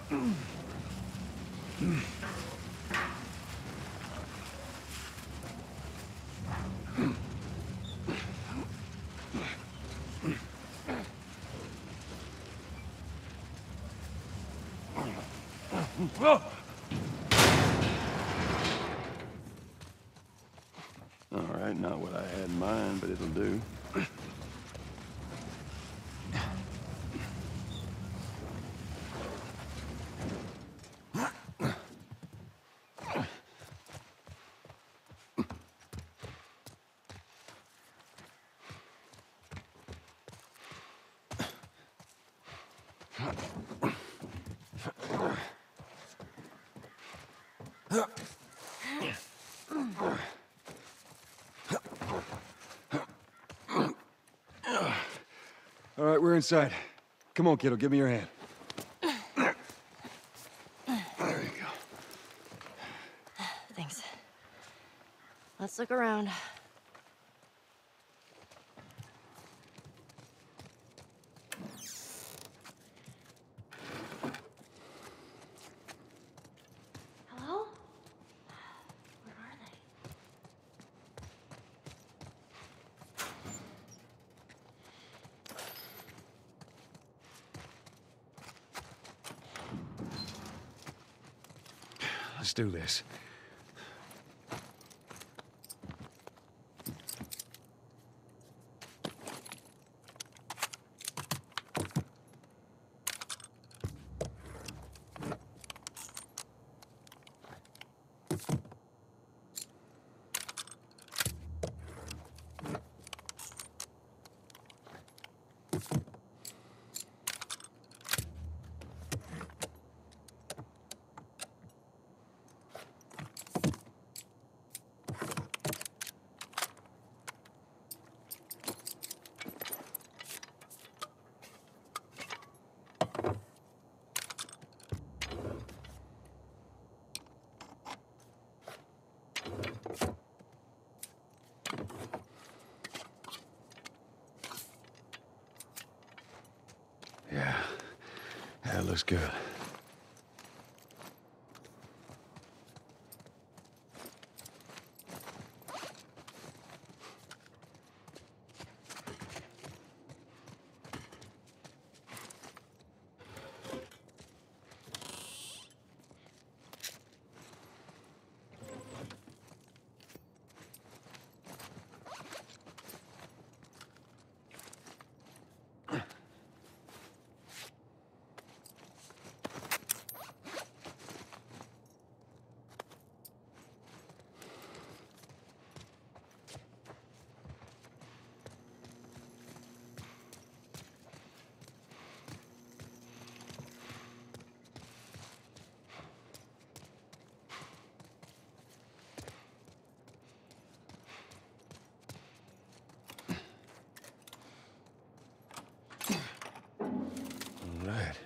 All right, not what I had in mind, but it'll do. All right, we're inside. Come on, kiddo, give me your hand. There you go. Thanks. Let's look around. Hello? Where are they? Let's do this. Yeah, that looks good. All right.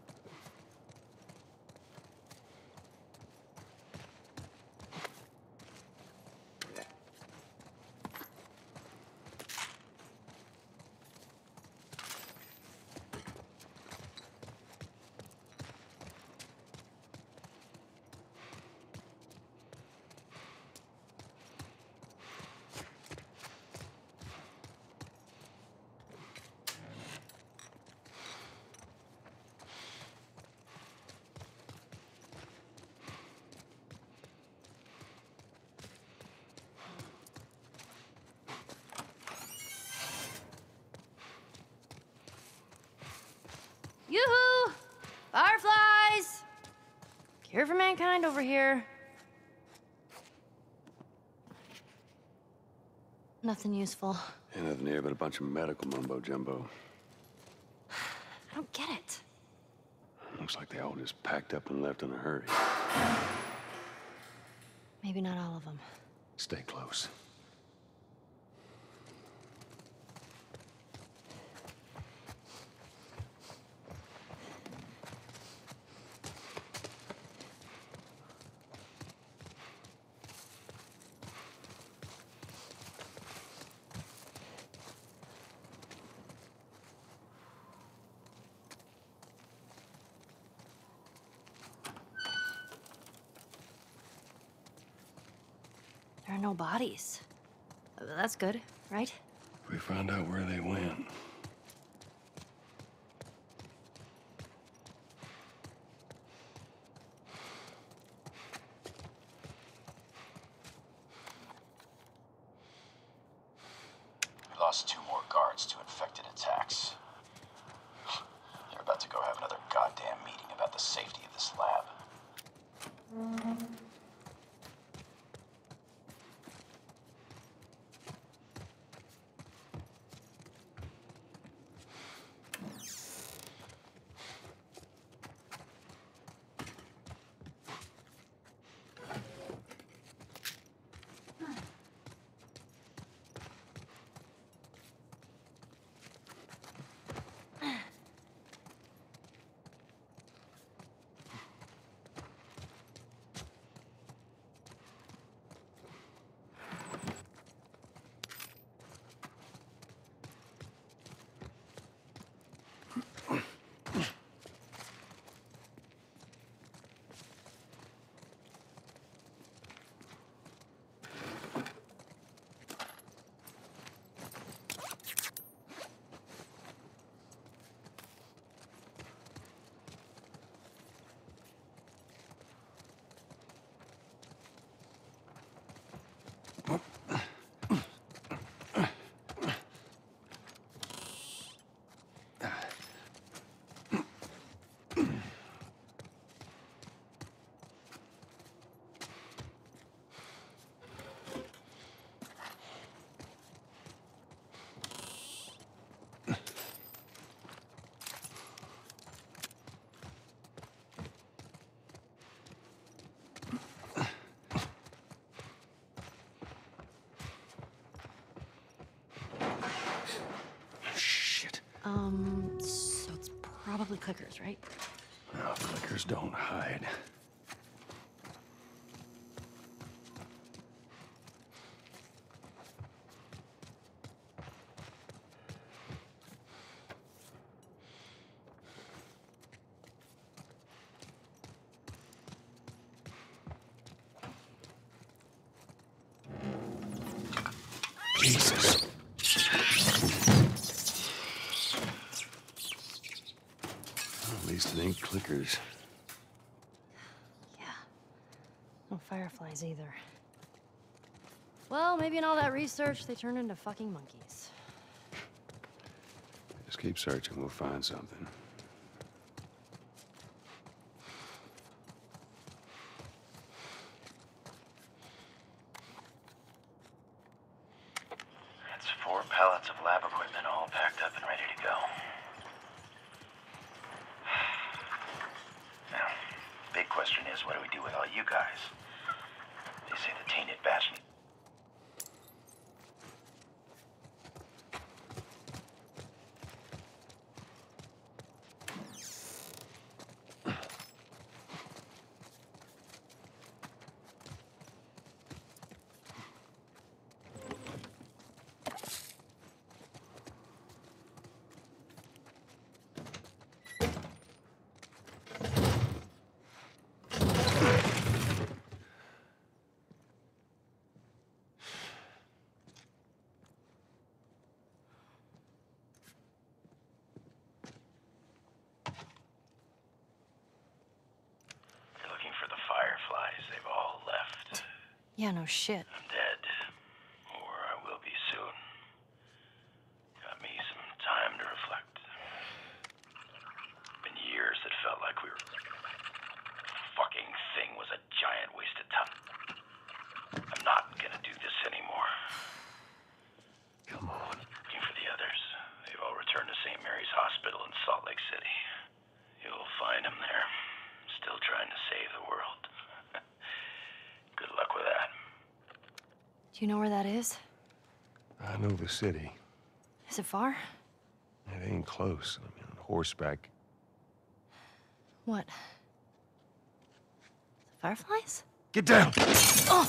Yoo-hoo! Fireflies! Cure for mankind over here. Nothing useful. Ain't nothing here but a bunch of medical mumbo-jumbo. I don't get it. Looks like they all just packed up and left in a hurry. Maybe not all of them. Stay close. are no bodies. That's good, right? We found out where they went. We lost 2 more guards to infected attacks. They're about to go have another goddamn meeting about the safety of this lab. So it's probably clickers, right? No, clickers don't hide. Jesus. At least it ain't clickers. Yeah. No fireflies either. Well, maybe in all that research, they turned into fucking monkeys. Just keep searching, we'll find something. That's 4 pallets of lab equipment all packed up and ready to go. Now, big question is, what do we do with all you guys? They say the tainted batch needs... You're looking for the Fireflies. They've all left. Yeah, no shit. I'm dead. Or I will be soon. Got me some time to reflect. Been years that felt like we were... Fucking thing was a giant waste of time. I'm not gonna do this anymore. Come on. Looking for the others. They've all returned to St. Mary's Hospital in Salt Lake City. You'll find them there. Still trying to save the world. Good luck with that. Do you know where that is? I know the city. Is it far? It ain't close. I mean, on horseback. What? The fireflies? Get down! Oh!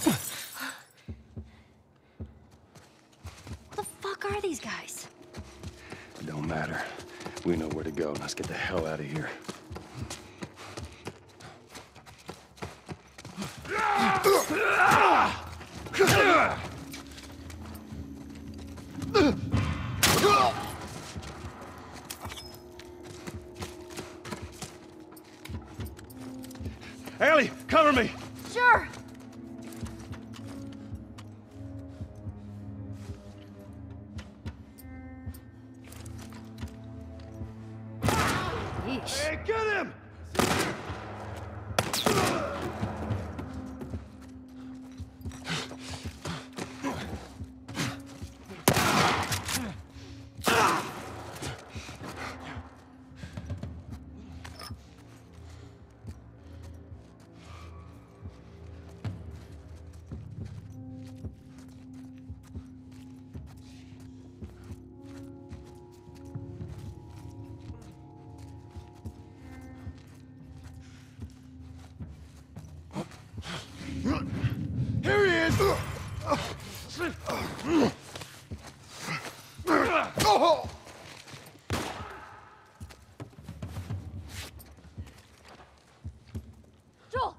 What the fuck are these guys? It don't matter. We know where to go. Let's get the hell out of here. Ellie, cover me! Sure. Yeesh. Hey, get him! Here he is! Joel!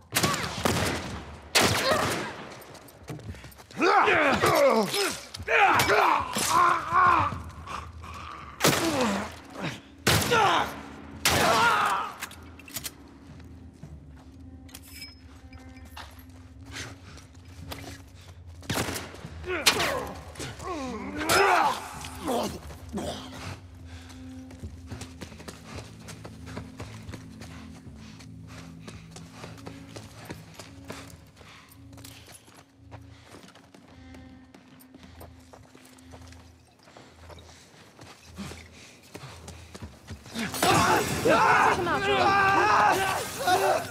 Take him out, Joel.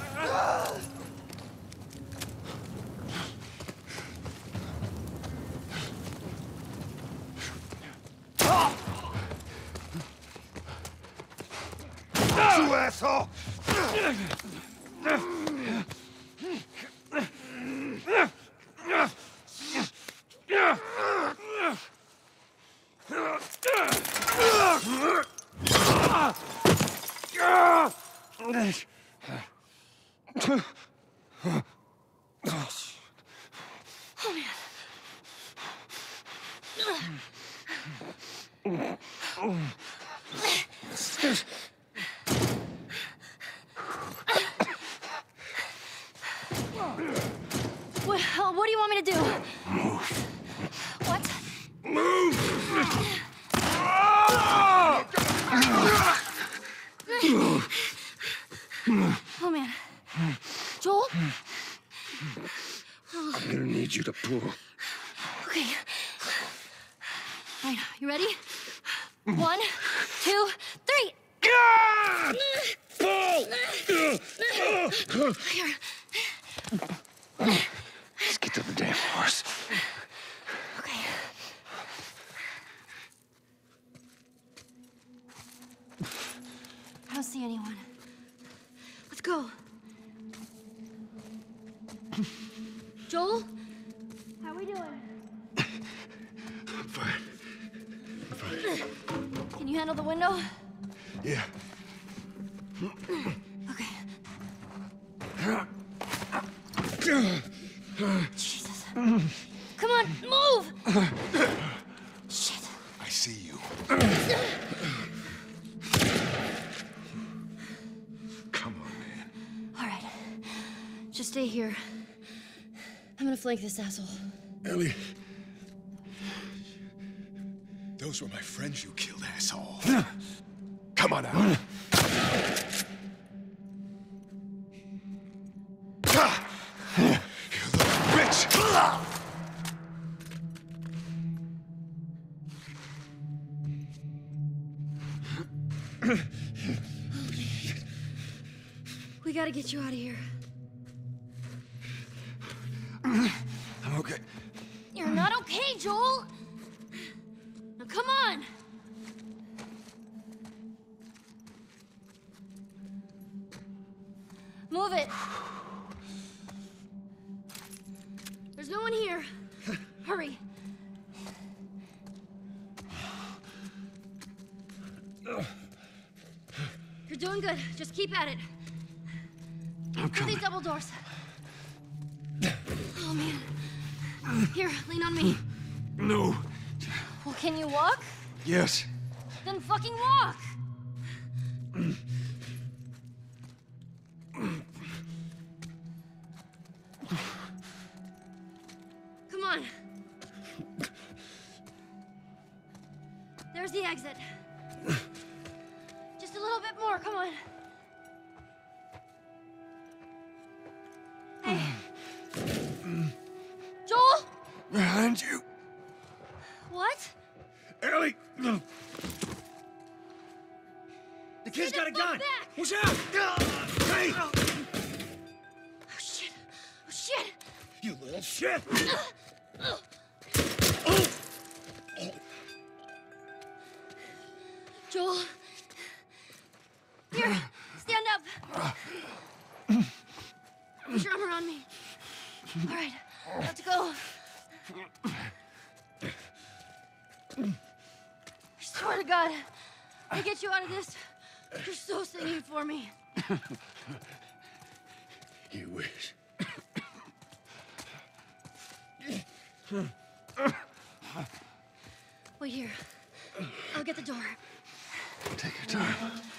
You asshole! What do you want me to do? What? Oh, man. Joel? I'm gonna need you to pull. Okay. All right, you ready? 1, 2, 3. Here. Let's get to the damn horse. Okay. I don't see anyone. Let's go. Joel? How we doing? I'm fine. I'm fine. Can you handle the window? Yeah. Okay. Jesus. Come on, move! Shit. I see you. Come on, man. All right. Just stay here. I'm gonna flank this asshole. Ellie. Those were my friends you killed, asshole. Come on out. You little bitch! We gotta get you out of here. I'm okay. You're not okay, Joel! Now come on! Move it! There's no one here. Hurry. You're doing good. Just keep at it. I'm Through coming. these double doors. Oh, man. Here, lean on me. No. Well, can you walk? Yes. Then fucking walk! Come on. There's the exit. Just a little bit more, come on. Hey. Joel? Behind you. What? Ellie! The kid's got a gun! Back. Watch out! Hey! Oh shit. Oh shit. You little shit! Joel. Here, stand up. Put your arm around me. All right, let's go. I swear to God, I get you out of this. You're so singing for me. You wish. Wait here. I'll get the door. Take your time.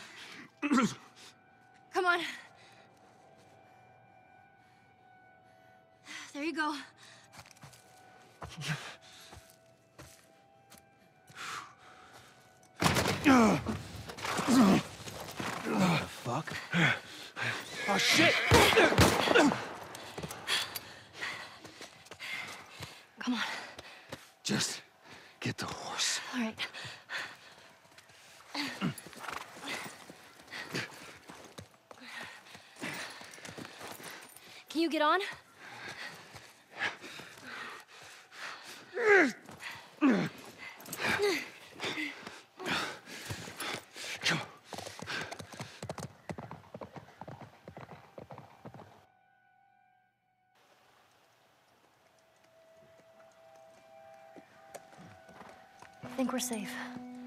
Come on. There you go. What the fuck? Oh, shit! Come on. Just get the horse. All right. Can you get on? Come on. I think we're safe.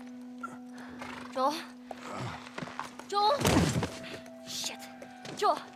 Joel? Joel? Shit. Joel!